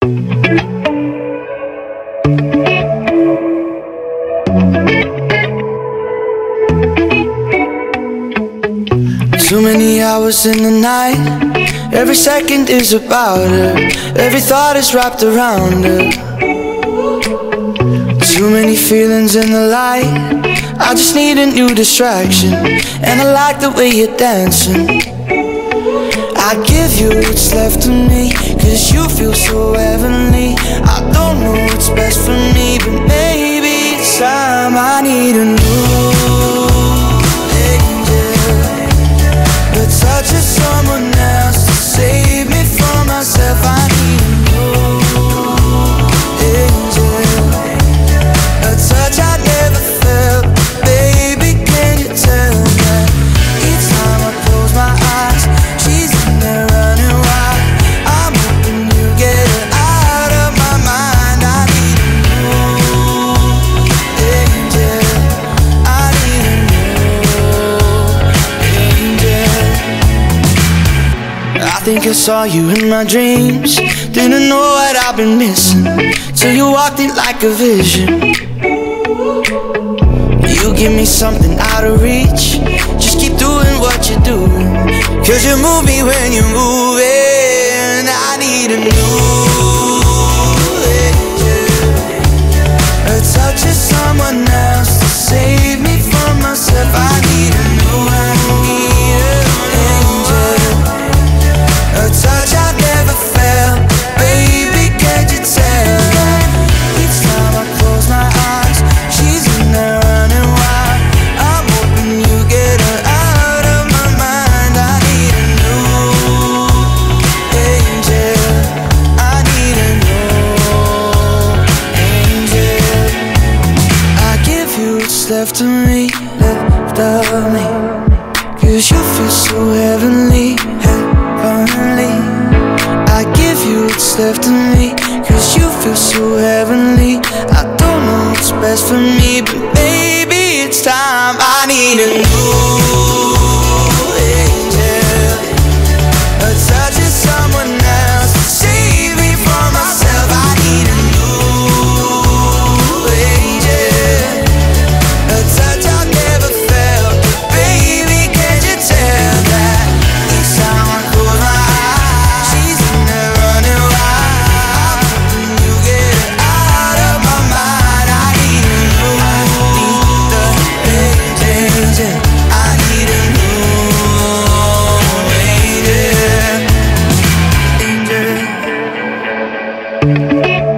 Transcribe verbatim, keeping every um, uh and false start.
Too many hours in the night, every second is about her, every thought is wrapped around her. Too many feelings in the light, I just need a new distraction. And I like the way you're dancing. I give you what's left of me, cause you feel so heavenly. I don't know what's best for me, but maybe it's time I need a new the touch of someone else to save me from myself. I need a new angel, a touch I never felt. Baby, can you tell that each time I close my eyes, she's in there running wild. I'm hoping you get her out of my mind. I need a new angel, I need a new angel. I think I saw you in my dreams, didn't know what I've been missing, till you walked in like a vision. You give me something out of reach, just keep doing what you're doing, cause you move me when you're moving. I need a new angel, a touch of someone else to save me from myself. I need a new angel, a touch I've never felt. Baby, can't you tell that each time I close my eyes, she's in there running wild. I'm hoping you get her out of my mind. I need a new angel, I need a new angel. I give you what's left of me, left of me, cause you feel so heavenly, heavenly. I give you what's left of me, cause you feel so heavenly. I don't know what's best for me, but maybe it's time I need a new angel, a touch of someone else to save me from myself. I need a new angel, a touch I've never felt. Baby, can't you tell that each time I close my eyes, she's in there running wild. I'm hoping you get her out of my mind. I need a new, I need the angel, I need a new angel, angel.